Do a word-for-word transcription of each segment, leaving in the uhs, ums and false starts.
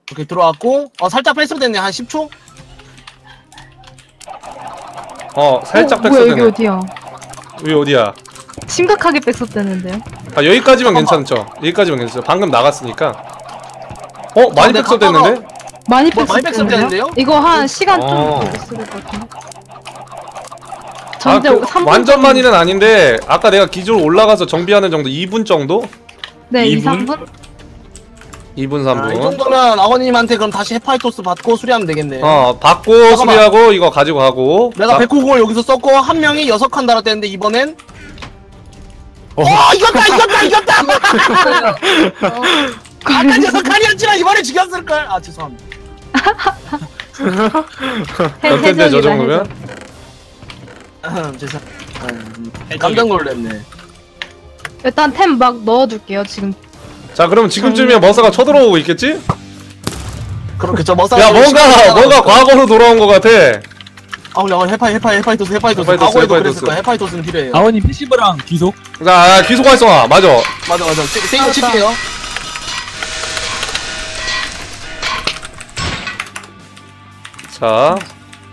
오케이 들어왔고 어 살짝 뺐으면 됐네. 한 십 초? 어 살짝 어, 뭐야 여기 백서되네. 어디야? 여기 어디야? 심각하게 백섭되는데요? 아 여기까지만 잠깐만. 괜찮죠? 여기까지만 괜찮죠? 방금 나갔으니까. 어 많이 근데 백서됐는데? 많이 뭐, 많이 백섭되는데요? 백섭되는데요? 이거 한 시간 좀 어. 더 있을 것 같은데. 아, 전제 그, 삼 분 완전 정도- 많이는 아닌데 아까 내가 기존 올라가서 정비하는 정도 이 분 정도? 네, 이, 이 분? 삼 분? 이 분 아, 삼 이 분. 정도면 아버님한테 그럼 다시 헤파이토스 받고 수리하면 되겠네. 어 받고 잠깐만. 수리하고 이거 가지고 가고. 내가 아, 백호공을 여기서 썼고 한 명이 여섯 칸 달았대는데 이번엔 어 이겼다 이겼다 이겼다. 아까 여섯 칸이었지만 이번에 죽였을걸. 아 죄송합니다. 해, 어땠대, 저 해적이다, 정도면? 해적. 죄송. 음, 깜짝 놀랐네. 일단 템 막 넣어둘게요 지금. 자 그럼 지금쯤이면 머사가 쳐들어오고 있겠지? 그렇겠죠. 머싸. 야 뭔가 뭔가 과거로 돌아온 것 같아. 아우 야 헤파이 헤파이 헤파이토스 헤파이토스. 헤파이토스, 과거에도 헤파이토스. 그랬을 거야. 헤파이토스는 필요해요. 아버님 패시브랑 귀속. 자 귀속 활성화 맞아. 맞아 맞아. 세- 세이브 칠게요. 자,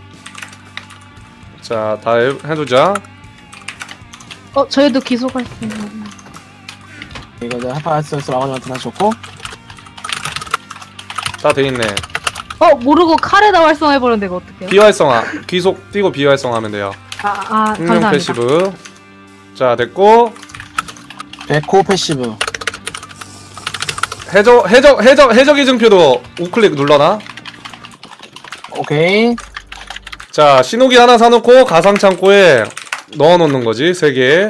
자, 다 해, 해두자. 어 저희도 기속할 수 있는. 이거 이제 헤파이토스 아버님한테 다시 줬고. 다 돼있네. 어 모르고 칼에다 활성화해버렸는데 이거 어떡해요? 비활성화. 귀속 띄고 비활성화 하면 돼요. 아, 아 흥룡 감사합니다. 패시브. 자, 됐고. 백호 패시브. 해적, 해적, 해적, 해적의 증표도 우클릭 눌러놔. 오케이. 자, 신호기 하나 사놓고 가상창고에 넣어놓는 거지, 세 개.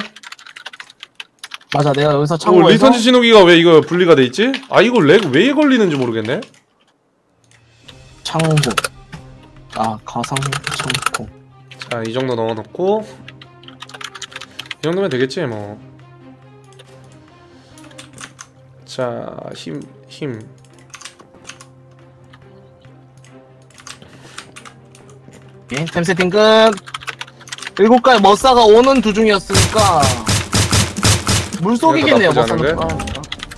맞아 내가 여기서 오, 참고해서 리턴지 신호기가 왜 이거 분리가 돼 있지? 아, 이거 렉 왜 걸리는지 모르겠네. 창고. 아 가상 창고. 자, 이 정도 넣어놓고. 이 정도면 되겠지, 뭐. 자, 힘, 힘. 오케이, 템 세팅 끝. 일곱 가지 머싸가 오는 도중이었으니까 물속이겠네요. 나쁘지 머싸는. 않은데?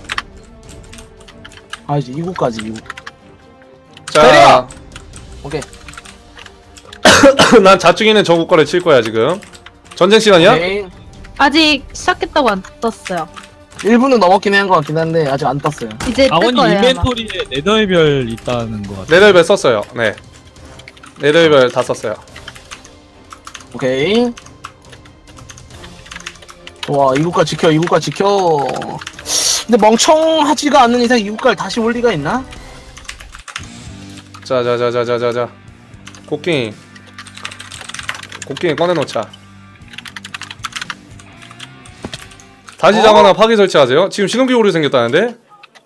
아 이제 이곳까지 이곳. 자, 때려! 오케이. 난 자충이는 저국 거를 칠 거야 지금. 전쟁 시간이야? 오케이. 아직 시작했다고 안 떴어요. 일 분은 넘었긴 한 것 같긴 한데 아직 안 떴어요. 이제 뜰 아버님 거예요. 아마. 인벤토리에 네더의 별 있다는 거 같아. 네덜벨 썼어요. 네. 네덜벨 다 썼어요. 오케이. 좋아 이곳까지 지켜 이곳까지 지켜. 근데 멍청하지가 않는 이상 이곳까지 다시 올 리가 있나? 자자자자자자자. 곡괭이. 곡괭이 꺼내놓자. 다시 어? 자거나 파괴 설치하세요. 지금 신호기 오류 생겼다는데?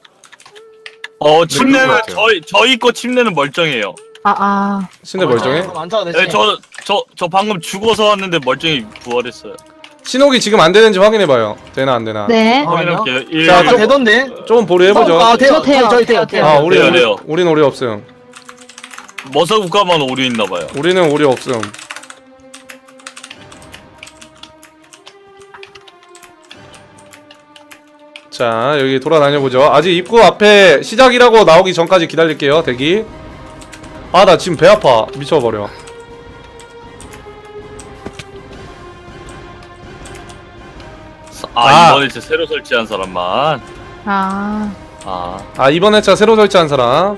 어 침대는 그럴 것 같아요. 저희 저희 거 침대는 멀쩡해요. 아 아. 신내 멀쩡해? 안 타도 되지. 네, 저저 저 방금 죽어서 왔는데 멀쩡히 부활했어요. 신호기 지금 안 되는지 확인해봐요. 되나 안 되나? 네. 어, 확인할게요. 일, 자, 아, 좀- 되던데? 좀 보류해보죠. 아, 돼요. 저 돼요. 저희 돼요. 돼요, 돼요. 아, 우리, 돼요, 우리, 돼요. 우린 오류 없음. 머사 국가만 오류 있나봐요. 우리는 오류 없음. 자, 여기 돌아다녀보죠. 아직 입구 앞에 시작이라고 나오기 전까지 기다릴게요. 대기. 아, 나 지금 배 아파. 미쳐버려. 아, 아. 이번에 진짜 새로 설치한 사람만. 아. 아 아, 이번 회차 새로 설치한 사람.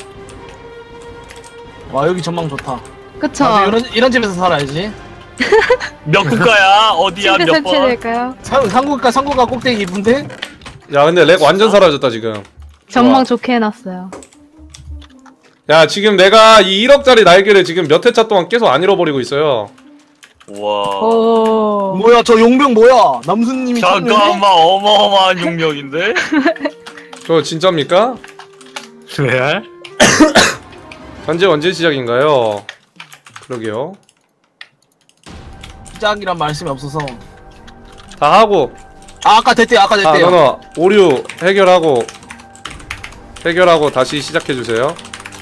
와 여기 전망 좋다. 그쵸. 나도 이런 이런 집에서 살아야지. 몇 국가야? 어디야? 침대 몇 번? 설치될까요? 상 상국가 상국가 꼭대기 이쁜데? 야, 근데 렉 완전 사라졌다, 지금. 전망 좋게 해놨어요. 야, 지금 내가 이 일억짜리 날개를 지금 몇 회차 동안 계속 안 잃어버리고 있어요. 와. 오. 뭐야 저 용병 뭐야? 남순님이 참여해? 잠깐만 어마어마한 용력인데? 그거 진짜입니까? 왜? 전제 언제 시작인가요? 그러게요. 시작이란 말씀이 없어서. 다 하고. 아 아까 됐대요. 아까 아, 됐대요. 너너 오류 해결하고 해결하고 다시 시작해 주세요.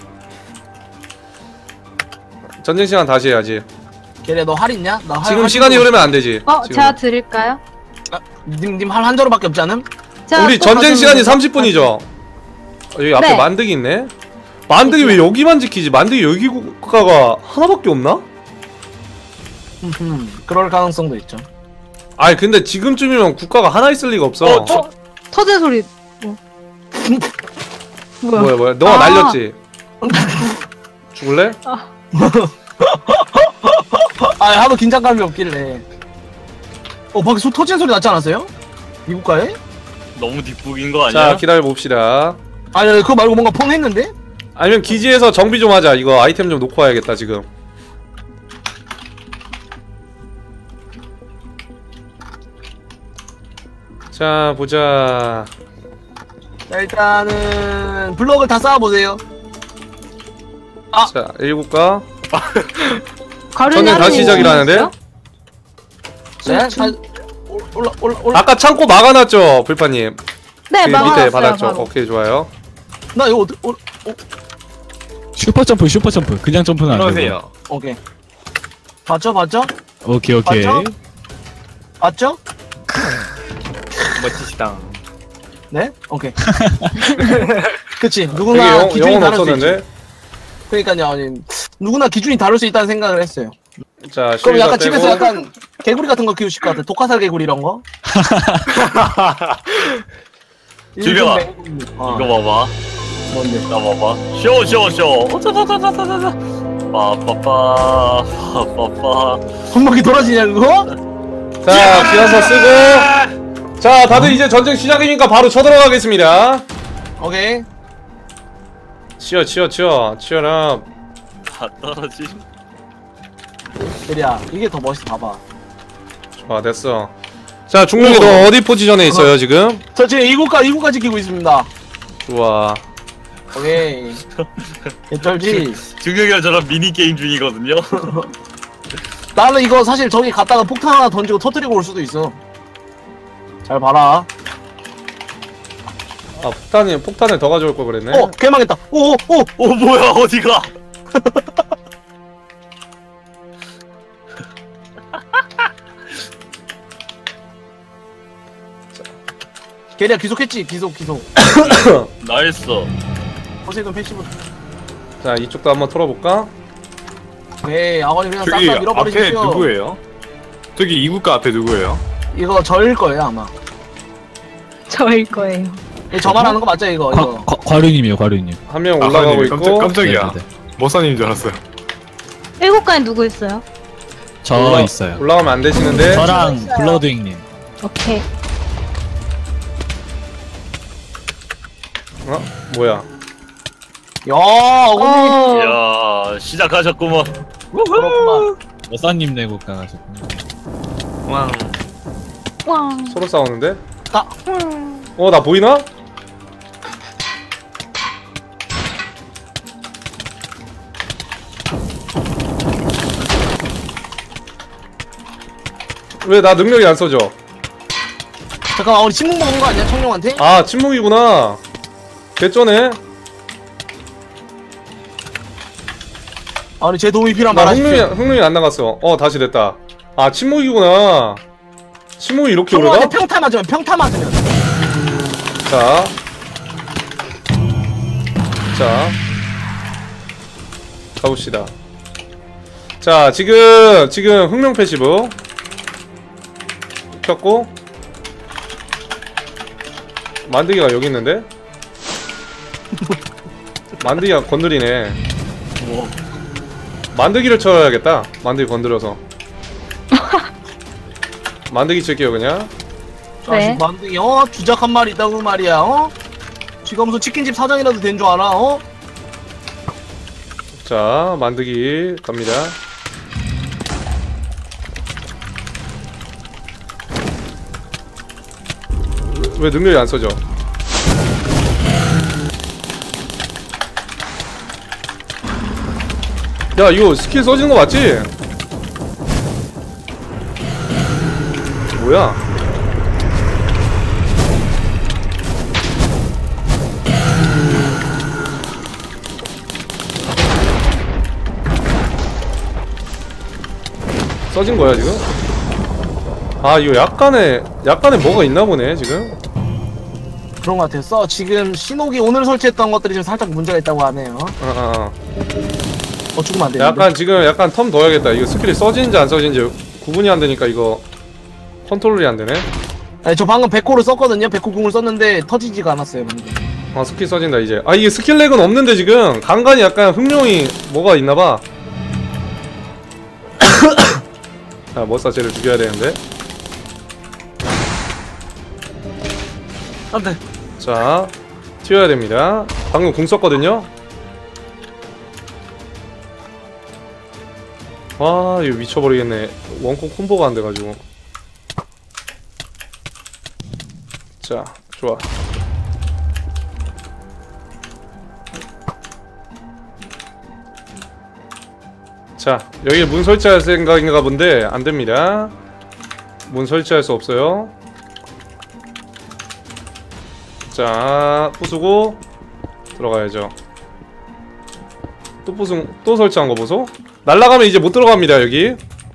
전쟁 시간 다시 해야지. 걔네 너 할 있냐? 나 할, 지금 할 시간이 줄 흐르면 안 되지. 어 지금. 제가 드릴까요? 님 할 한 자루밖에 없지 않음? 제가 우리 또 전쟁 가져오는 시간이 거. 삼십 분이죠. 여기 앞에 네. 만득이 있네. 만드기 왜 여기만 지키지? 만드기 여기 국가가 하나밖에 없나? 음, 그럴 가능성도 있죠. 아니 근데 지금쯤이면 국가가 하나 있을 리가 없어. 어, 저- 터진 소리. 뭐. 뭐야? 뭐야 뭐야? 너가 아. 날렸지? 죽을래? 아, 하도 긴장감이 없길래. 어, 밖에 소 터지는 소리 났지 않았어요? 이 국가에? 너무 뒷북인 거 자 아니야? 기다려 봅시다. 아니, 그거 말고 뭔가 폰 했는데? 아니면 기지에서 정비 좀 하자. 이거 아이템 좀 놓고 와야겠다 지금. 자 보자. 자, 일단은 블럭을 다 쌓아보세요. 아. 자 일국가. 가루니 전쟁 하루니 다시 시작이라는데? 있어요? 네, 좀- 다 올라 올라 올라. 아까 창고 막아놨죠 불파님. 네, 그 막아놨어요. 밑에 받았죠. 바로. 오케이 좋아요. 나 이거 어디? 어, 어, 슈퍼 점프 슈퍼 점프 그냥 점프는 안 되고. 그러세요. 오케이. 봤죠, 봤죠, 오케이 오케이. 맞죠? 봤죠? 멋지시다. 네, 오케이. 그치. 여기 누구나 영, 기준이 영혼 다를 수 있지. 없었는데. 그러니까요, 아니, 누구나 기준이 다를 수 있다는 생각을 했어요. 자 그럼 쉴드 약간 빼고. 집에서 약간 개구리 같은 거 키우실 것 같아. 독화살 개구리 이런 거. 즐겨봐. 어, 이거 봐봐. 뭔데? 나 봐봐. 쇼, 쇼, 쇼. 어쩌자자자자자자. 빠빠빠. 빠빠빠. 손목이 돌아지냐 그거? 자 기어서 쓰고. 자 다들 이제 전쟁 시작이니까 바로 쳐들어가겠습니다. 오케이. 치어 치어 치어 치어라. 다 떨어짐. 그래야 이게 더 멋있어. 봐봐. 좋아 됐어. 자 중력이 너 어디 포지션에 있어요 지금? 저 지금 이국가 이국가 지키고 있습니다. 좋아. 오케이. 개쩔지. 중력이랑 저랑 미니 게임 중이거든요. 나는 이거 사실 저기 갔다가 폭탄 하나 던지고 터뜨리고 올 수도 있어. 잘 봐라. 아 폭탄이 폭탄을 더 가져올 걸 그랬네. 어, 개망했다. 오, 오, 오. 어 뭐야 어디가? 걔리야 기속했지. 기속, 기속. 나이스. 포세이돈 패시브. 자 이쪽도 한번 털어볼까? 오케이. 아버님 그냥 저기 싹다 앞에 밀어버리십시오. 누구예요? 저기 이국가 앞에 누구예요? 이거 저일 거예요 아마. 저일 거예요. 이거 저만 하는 거 맞죠 이거? 과, 이거. 과, 과류님이요 과류님. 한 명 아, 올라가고 깜짝- 있고. 깜짝이야. 네네네. 머사님 줄 알았어요. 일곱가에 누구 있어요? 저 올라- 있어요. 올라가면 안 되시는데. 저랑 있어요. 블러드잉님. 오케이. 어 뭐야? 야, 어머니. 어. 이야 시작하셨구먼. 그렇구만. 여사님 내고 가가지고. 왕. 왕. 서로 싸우는데? 아. 어 나 보이나? 왜 나 능력이 안 써져? 잠깐만 우리 침묵 먹은 거 아니야 청룡한테? 아 침묵이구나. 개쩌네. 아니 제 도움이 필요한 나 말하십시오. 흥룡이 흥룡이 안 나갔어. 어 다시 됐다. 아 침묵이구나. 침묵이 이렇게 올라가? 청룡한테 평타 맞으면 평타 맞으면. 자. 자. 가봅시다. 자, 지금, 지금 흥룡 패시브. 켰고. 만드기가 여기 있는데? 만드기가 건드리네. 뭐. 만드기를 쳐야겠다. 만드기 건드려서. 만드기 칠게요, 그냥. 네. 만등이 어 주작 한 마리 있다고 말이야 어? 지금 무슨 치킨집 사장이라도 된 줄 알아 어? 자, 만드기 갑니다. 왜 능력이 안 써져? 야, 이거 스킬 써지는 거 맞지? 뭐야? 써진 거야 지금? 아 이거 약간의 약간의 뭐가 있나 보네 지금. 그런 것 같아요. 써 지금 신호기 오늘 설치했던 것들이 좀 살짝 문제가 있다고 하네요. 어, 어, 어. 어 죽으면 안 되는데. 약간 지금 약간 텀 둬야겠다. 이거 스킬이 써지는지 안 써지는지 구분이 안 되니까 이거 컨트롤이 안 되네. 아니, 저 방금 백호를 썼거든요. 백호 궁을 썼는데 터지지가 않았어요. 방금. 아 스킬 써진다 이제. 아 이게 스킬 렉은 없는데 지금 간간이 약간 흥룡이 뭐가 있나봐. 자 머싸 쟤를 죽여야 되는데. 안돼. 자 튀어야 됩니다. 방금 궁 썼거든요. 와 이거 미쳐버리겠네. 원콤 콤보가 안 돼가지고. 자 좋아. 자 여기 문 설치할 생각인가 본데 안됩니다. 문 설치할 수 없어요. 자 부수고 들어가야죠. 또 부수 또 설치한 거 보소. 날라가면 이제 못 들어갑니다. 여기.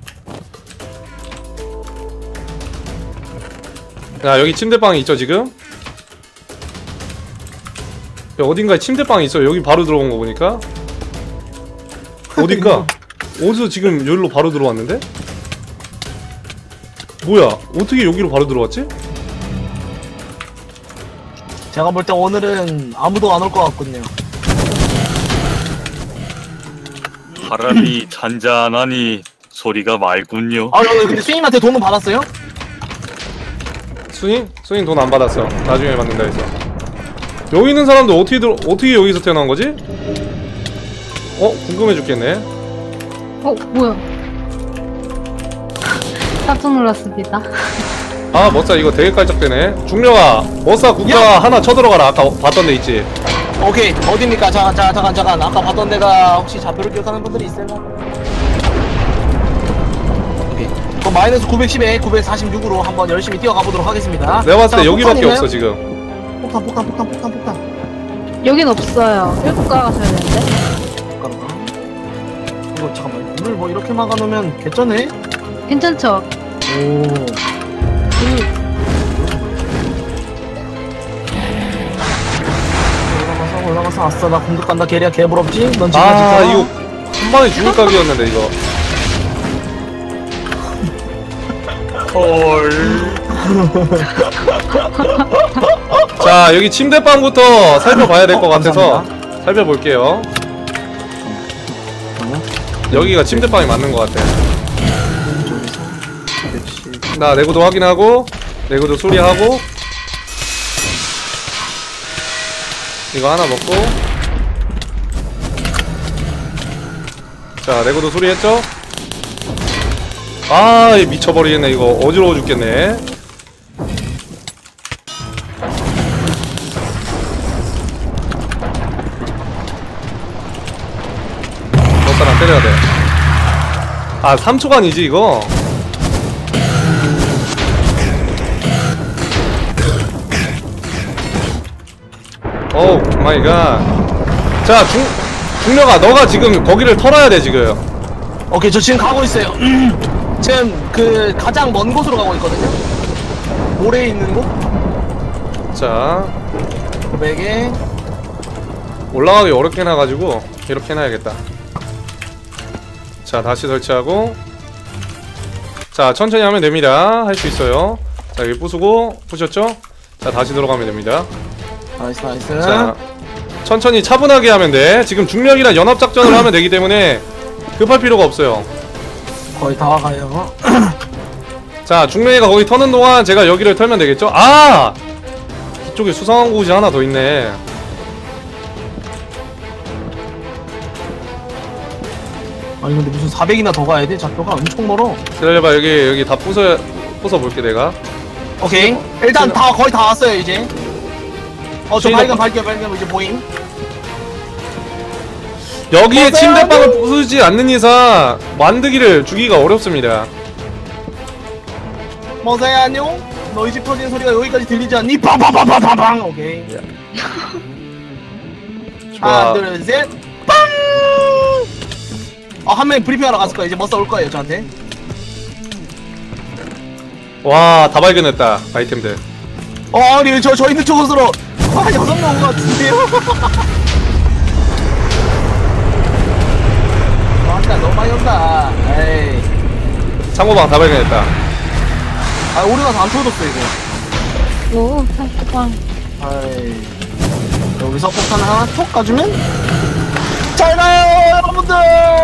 자 여기 침대방이 있죠 지금. 야, 어딘가에 침대방이 있어요. 여기 바로 들어온 거 보니까. 어딘가? 어디서 지금 여기로 바로 들어왔는데? 뭐야? 어떻게 여기로 바로 들어왔지? 제가 볼 때 오늘은 아무도 안 올 것 같군요. 바람이 잔잔하니 소리가 맑군요. 아, 여기 근데 스윙한테 돈은 받았어요? 수인? 수인 돈 안 받았어. 나중에 받는다 해서. 여기 있는 사람들 어떻게 들어, 어떻게 여기서 태어난 거지? 어? 궁금해 죽겠네. 어 뭐야? 깜짝 놀랐습니다. 아 머싸 이거 되게 깔짝대네. 중령아 머싸 국가 하나 쳐들어가라. 아까 봤던 데 있지? 오케이. 어딥니까? 잠깐, 잠깐, 잠깐, 잠깐. 아까 봤던 데가 혹시 좌표를 기억하는 분들이 있어요? 오케이. 그럼 마이너스 구백십에 구백사십육으로 한번 열심히 뛰어가 보도록 하겠습니다. 내가 봤을 때 자, 여기밖에 폭탄 없어 있나요? 지금. 폭탄, 폭탄, 폭탄, 폭탄, 폭탄. 여긴 없어요. 일곱 가 가셔야 되는데. 잠깐만. 이거 잠깐만. 문을 뭐 이렇게 막아놓으면 개쩌네? 괜찮죠? 오. 올라가서 올라가서 아싸 나 공격 간다 게리야 개부럽지? 넌 지금 아 이거 한 방에 죽을 각이었는데 이거. 헐. 자 여기 침대방부터 살펴봐야 될 것 같아서 살펴볼게요. 여기가 침대방이 맞는 것 같아. 나 내구도 확인하고 내구도 수리하고 이거 하나 먹고 자 내구도 수리했죠? 아 미쳐버리겠네. 이거 어지러워 죽겠네. 너사람 때려야 돼. 아 삼 초간이지 이거. 오 마이 갓. 자 중, 중령아 너가 지금 거기를 털어야 돼 지금. 오케이 저 지금 가고 있어요. 지금 그 가장 먼 곳으로 가고 있거든요. 모래에 있는 곳. 자 고백에 올라가기 어렵게 해놔가지고 이렇게 해놔야겠다. 자 다시 설치하고 자 천천히 하면 됩니다. 할 수 있어요. 자 여기 부수고 부셨죠? 자 다시 들어가면 됩니다. 나이스 나이스. 자 천천히 차분하게 하면 돼. 지금 중력이랑 연합작전을 하면 되기 때문에 급할 필요가 없어요. 거의 다 와가요. 자 중력이가 거기 터는 동안 제가 여기를 털면 되겠죠? 아! 이쪽에 수상한 곳이 하나 더 있네. 아니 근데 무슨 사백이나 더 가야 돼? 좌표가 엄청 멀어. 기다려봐. 여기 여기 다 부숴 부숴볼게 내가. 오케이 일단 다 거의 다 왔어요 이제. 어 저 수인아, 발견 발견 발견 이제 보임. 여기에 맞아요. 침대방을 부수지 않는 이상 만드기를 주기가 어렵습니다. 머사야 안녕. 너희 집 터지는 소리가 여기까지 들리지 않니? 빵빵빵빵빵. 오케이. 하나 좋아. 둘 셋. 빵. 어한 명 브리핑하러 갔을 거야. 이제 머사 올 거예요 저한테. 와 다 발견했다 아이템들. 어 아니 저 저 있는 쪽으로 아 여섯 명 온 것 같은데요? 맞다 너무 많이 온다. 에이. 창고방 다 발견했다. 아 우리가 다 안 터졌어 이거. 오, 상수방. 아이. 여기서 폭탄 하나 톡 까주면 잘 가요 여러분들.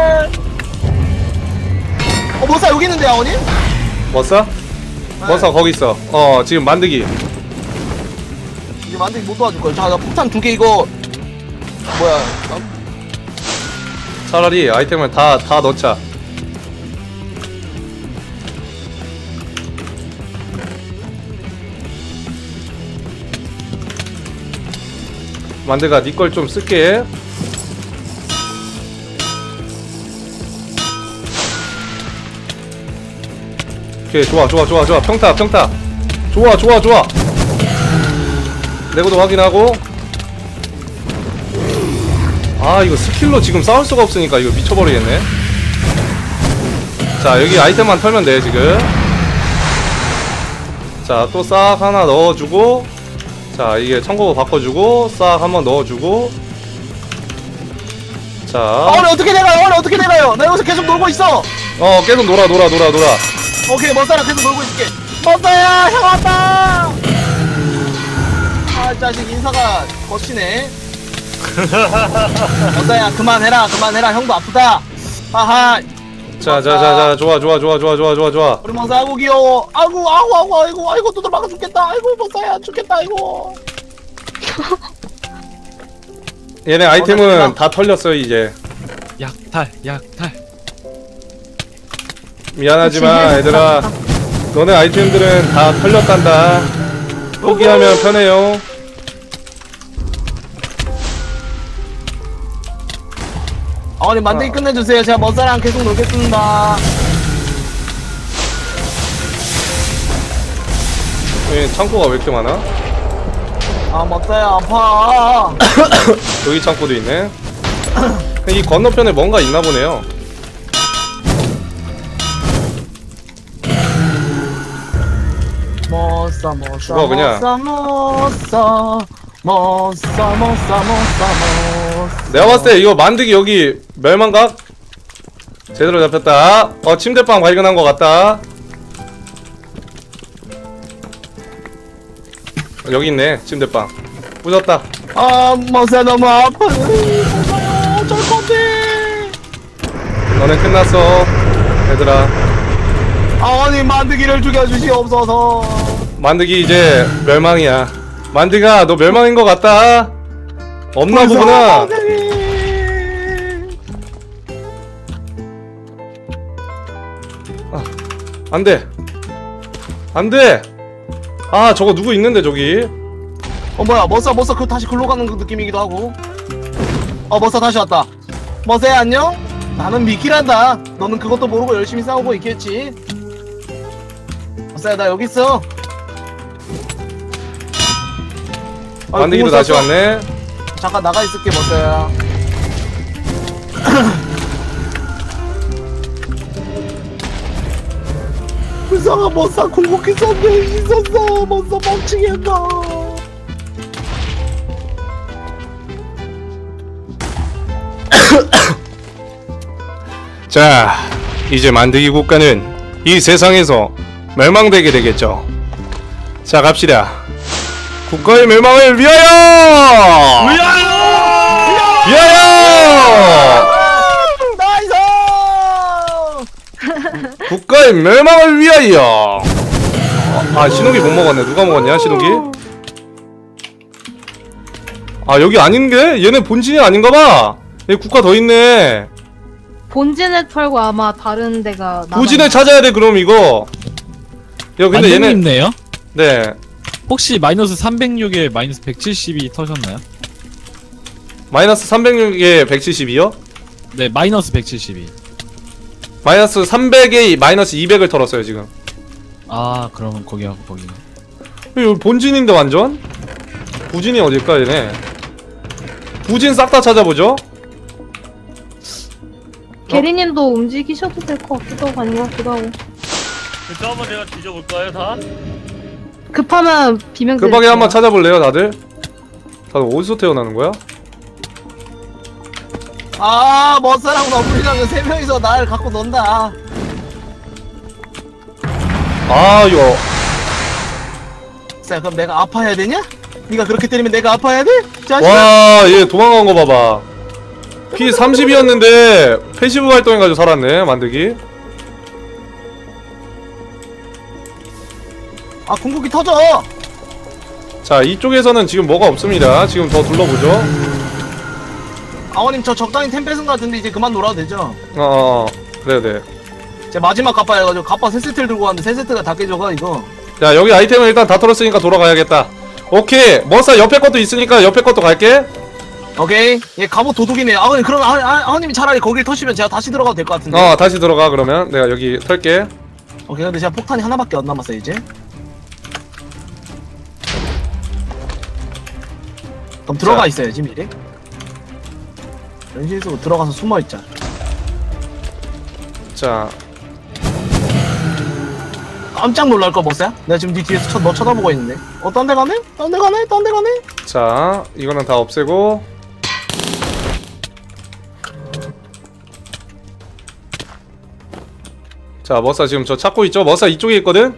어 뭐사 여기 있는데 아버님? 머싸? 머싸 거기 있어. 어 지금 만들기. 이제 만들기 못 도와줄 거야. 자, 나 폭탄 두 개 이거 뭐야? 어? 차라리 아이템을 다 다 넣자. 만들가 니 걸 좀 쓸게. 오케이 좋아 좋아 좋아 좋아 평타 평타 좋아 좋아 좋아. 내구도 확인하고. 아 이거 스킬로 지금 싸울 수가 없으니까 이거 미쳐버리겠네. 자 여기 아이템만 털면 돼 지금. 자 또 싹 하나 넣어주고. 자 이게 청고고 바꿔주고 싹 한번 넣어주고. 자 아, 오늘 어떻게 내가요? 오늘 어떻게 내가요? 나 여기서 계속 놀고 있어. 어 계속 놀아 놀아 놀아 놀아. 오케이, 머싸랑 계속 놀고 있을게. 머싸야, 형 왔다. 아, 자식 인사가 거치네. 머싸야, 그만해라, 그만해라. 형도 아프다. 하하. 자자자자 좋아 좋아 좋아 좋아 좋아 좋아 좋아. 우리 머싸 아이고 귀여워. 아이고, 아이고, 아이고, 아이고, 아이고, 두들 막아 죽겠다. 아이고, 머싸야, 죽겠다, 아이고. 얘네 아이템은 어, 다 털렸어요 이제. 약탈 약탈. 미안하지만 얘들아 너네 아이템들은 다 털렸단다. 포기하면 편해요. 아버님 만들기 끝내주세요. 제가 머싸랑 계속 놀겠습니다. 여기 창고가 왜 이렇게 많아? 아, 머싸야 아파. 여기 창고도 있네. 이 건너편에 뭔가 있나 보네요. 머싸 머싸 죽어, 그냥. 머싸 머싸 머싸 머싸 머싸 머싸. 내가 봤을 때 이거 만들기 여기 멸망각 제대로 잡혔다. 어 침대방 발견한 것 같다. 여기 있네 침대방. 부셨다. 아 머싸 너무 아파요. 머싸요 어쩔 건데. 너네 끝났어 얘들아. 아버님 만드기를 죽여주시옵소서. 만들기 이제 멸망이야. 만드가 너 멸망인 것 같다. 없나 보구나. 만드기. 안돼 안돼. 아 저거 누구 있는데 저기. 어 뭐야 머싸 머싸 그 다시 글로 가는 그 느낌이기도 하고. 어 머싸 다시 왔다. 머싸야 안녕? 나는 미키란다. 너는 그것도 모르고 열심히 싸우고 있겠지. 머싸야 나 여기 있어. 아, 만들기도 공을 다시 썼어. 왔네. 잠깐 나가 있을게 머싸야. 불쌍한 머싸 궁극기 썼네. 있었어 머싸 멍청이었다. 자 이제 만들기 국가는 이 세상에서 멸망되게 되겠죠. 자 갑시다. 국가의 멸망을 위하여! 위하여! 위하여! 나이스. 국가의 멸망을 위하여! 아 신호기 못 먹었네. 누가 먹었냐 신호기? 아 여기 아닌게? 얘네 본진이 아닌가봐. 얘 국가 더 있네. 본진을 털고 아마 다른 데가 본진을 찾아야 돼 그럼 이거. 야 근데 얘네 만드님네요? 네 혹시 마이너스 삼백육에 마이너스 백칠십이 터셨나요? 마이너스 삼백육에 백칠십이요? 네, 마이너스 백칠십이. 마이너스 삼백에 마이너스 이백을 털었어요 지금. 아, 그러면 거기하고 거기네. 이거 본진인데 완전? 부진이 어딜까 얘네. 부진 싹 다 찾아보죠. 게리님도 움직이셔도 될 것 같기도 하고 아닌 것 같기도 하고. 저 한번 제가 뒤져볼까요 다? 급하면 비명 급하게 한번 찾아볼래요 다들? 다들 어디서 태어나는 거야? 아 머싸랑 너블이랑 세 명이서 날 갖고 논다. 아 이거 자 그럼 내가 아파야 되냐? 네가 그렇게 때리면 내가 아파야 돼? 자식아. 와 얘 도망간 거 봐봐. 피 삼십이었는데 패시브 활동해가지고 살았네 만들기. 아 궁극기 터져. 자 이쪽에서는 지금 뭐가 없습니다. 지금 더 둘러보죠. 아버님 저 적당히 템 뺏은 거 같은데 이제 그만 놀아도 되죠? 어, 어 그래 네. 제 마지막 갑바 해가지고 갑바 세 세트를 들고 왔는데 세 세트가 다 깨져가 이거. 자 여기 아이템을 일단 다 털었으니까 돌아가야겠다. 오케이 머싸 옆에 것도 있으니까 옆에 것도 갈게. 오케이. 얘 갑옷 도둑이네. 아버님 그럼 아, 아, 아버님이 차라리 거길 터시면 제가 다시 들어가도 될 것 같은데. 어 다시 들어가 그러면 내가 여기 털게. 오케이 근데 제가 폭탄이 하나밖에 안 남았어요 이제. 그럼 들어가 자. 있어야지 미리. 연신 속으로 들어가서 숨어있자. 자 깜짝 놀랄 거 뭐야? 내가 지금 네 뒤에서 쳐, 너 쳐다보고 있는데. 어, 딴 데 가네? 딴 데 가네? 딴 데 가네? 자, 이거는 다 없애고. 자, 머싸 지금 저 찾고 있죠? 머싸 이쪽에 있거든?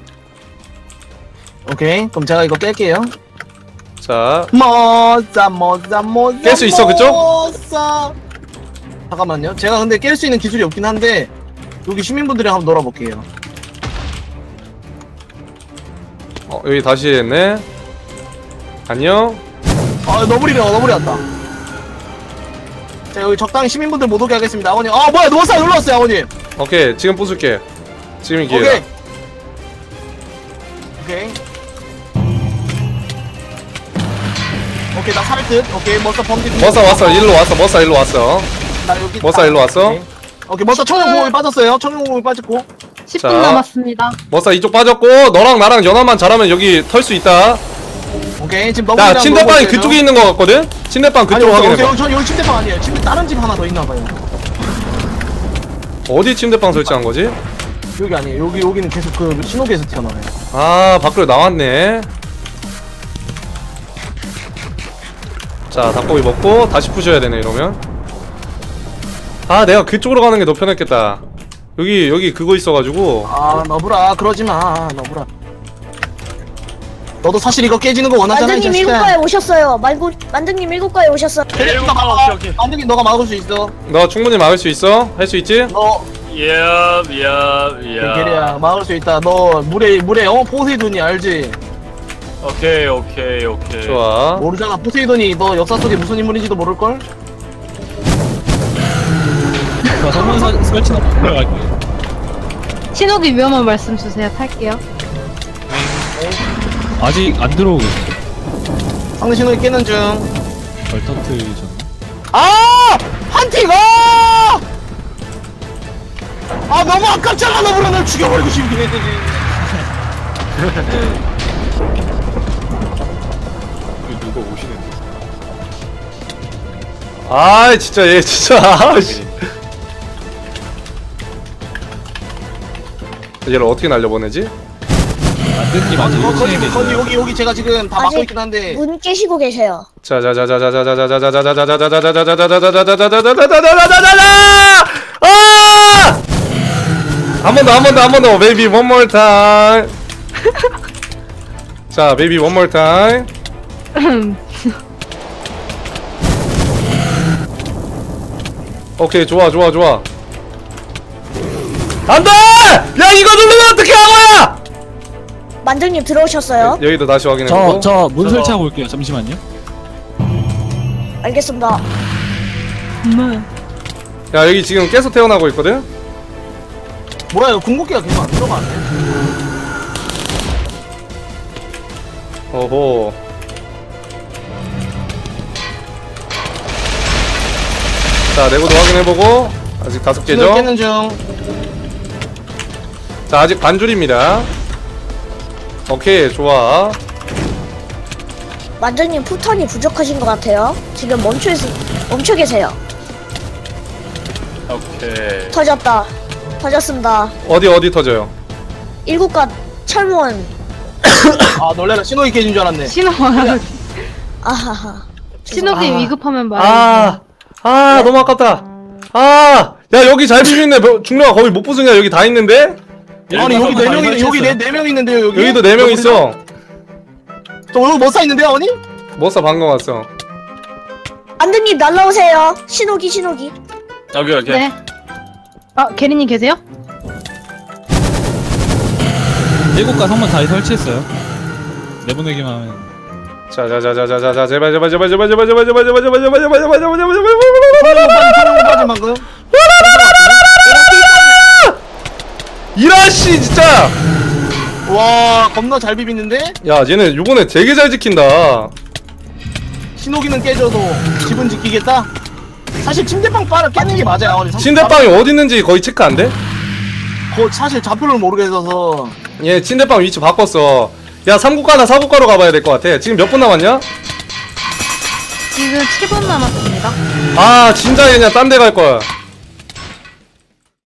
오케이. 그럼 제가 이거 뺄게요. 자, 머싸, 머싸, 머싸. 깰 수 있어, 그쪽? 머싸. 잠깐만요. 제가 근데 깰 수 있는 기술이 없긴 한데, 여기 시민분들이랑 한번 놀아볼게요. 어, 여기 다시 했네. 안녕? 아, 너블이래, 너블이 왔다. 자, 여기 적당히 시민분들 못 오게 하겠습니다, 아버님. 아, 뭐야, 누웠어요, 놀러 왔어요, 아버님. 오케이, 지금 부술게. 지금이 기회다. 오케이. 오케이. 오케이, 나 살 듯. 오케이, 머싸 범디. 머싸 왔어, 일로 왔어, 머싸 일로 왔어. 나 여기. 머싸 있다. 일로 왔어. 오케이, 오케이 머싸 청룡공원이 빠졌어요. 청룡공원이 빠졌고. 십 자. 분 남았습니다. 머싸 이쪽 빠졌고, 너랑 나랑 연합만 잘하면 여기 털 수 있다. 오케이, 지금 너무. 야, 침대방이 그쪽에 있는 것 같거든? 침대방 그쪽 아니, 확인해봐. 여기, 여기, 여기 침대방 아니에요. 침대 다른 집 하나 더 있나봐요. 어디 침대방 설치한 거지? 여기 아니에요. 여기 여기는 계속 그 신호기에서 튀어나와요. 아 밖으로 나왔네. 자 닭고기 먹고 다시 푸셔야 되네 이러면. 아 내가 그쪽으로 가는 게 더 편했겠다. 여기 여기 그거 있어가지고. 아 너브라 그러지 마 너브라. 너도 사실 이거 깨지는 거 원하잖아 이 만등님 자식아. 일곱가에 오셨어요. 만고, 만등님 일곱가에 오셨어요. 그래, 일곱 네가 가, 막아. 오케이, 오케이. 만등이 너가 막을 수 있어. 너 충분히 막을 수 있어? 할 수 있지? 너 야, 야, 게리야 야. 막을 수 있다. 너 물에 물에 어 포세이돈이 알지? 오케이, 오케이, 오케이. 좋아. 모르잖아. 포세이돈이 너 역사 속에 무슨 인물인지도 모를 걸? 자, 성문 설치는 들어갈게요. 신호기 위험한 말씀 주세요. 탈게요. 아직 안 들어오고 상대 신호기 깨는 중. 덜 터트리셨나? 아! 한티가! 아 너무 아깝잖아 너브라 날 죽여버리고 싶긴 했더니. 누가 오시는데. 아 진짜 얘 진짜. 아씨. 얘를 어떻게 날려보내지? 만드님 아직 어, 거기, 일층에 거기 계세요. 여기 여기 제가 지금 다 막고 아직 있긴 한데. 문 깨시고 계세요. 한 번 더, 한 번 더, 한 번 더. Baby one more time. 자, baby one more time. 오케이, 좋아, 좋아, 좋아. 안 돼! 야, 이거 누르면 어떻게 한 거야? 만등님 들어오셨어요? 여기도 다시 확인해보고. 저, 저 문 저거. 설치하고 올게요. 잠시만요. 알겠습니다. 야, 여기 지금 깨서 태어나고 있거든? 뭐야 이거 궁극기가 계속 안 들어가네. 오호. 자, 내구도 확인해보고. 아직 다섯 신호 개죠? 깨는 중. 자, 아직 반줄입니다. 오케이, 좋아. 만등님 포탄이 부족하신 것 같아요. 지금 멈춰, 있, 멈춰 계세요. 오케이. 터졌다. 터졌습니다. 어디, 어디 터져요? 일곱가 철문. 아 놀래라 신호기 깨진 줄 알았네. 신호 와요. 아하하. 신호기 아. 위급하면 말해. 아, 아, 너무 아깝다. 아, 야, 여기 잘 비비네. 중령아, 거기 못 부수냐? 여기 다 있는데? 아니 여기 네 명이 여기 네네명 있는데요 여기. 여기도 네 명 있어. 저 여기 머싸 있는데요 어머니? 머싸 방금 왔어. 안드님 날라오세요. 신호기 신호기. 오케이 오케이. 네. 아, 게리님 계세요? 일곱 가 성문 다 설치했어요. 내보내기만 하면. 자, 자, 자, 자, 자, 자, 자, 제발, 제발, 제발, 제발, 제발, 제발, 제발, 제발, 제발, 제발, 제발, 제발, 제발, 제발, 제발, 제발. 빠진 방금. 이라씨 진짜. 와 겁나 잘 비비는데? 야, 얘네 요번에 되게 잘 지킨다. 신호기는 깨져도 집은 지키겠다? 사실 침대방 빠를 깨는 게 맞아요 어머니. 침대방이 어디 있는지 거의 체크 안 돼? 거 사실 좌표를 모르겠어서. 얘 침대방 위치 바꿨어. 야, 삼 국가나 사 국가로 가봐야 될 것 같아. 지금 몇 분 남았냐? 지금 칠 분 남았습니다. 아, 진짜 그냥 딴 데 갈 거야.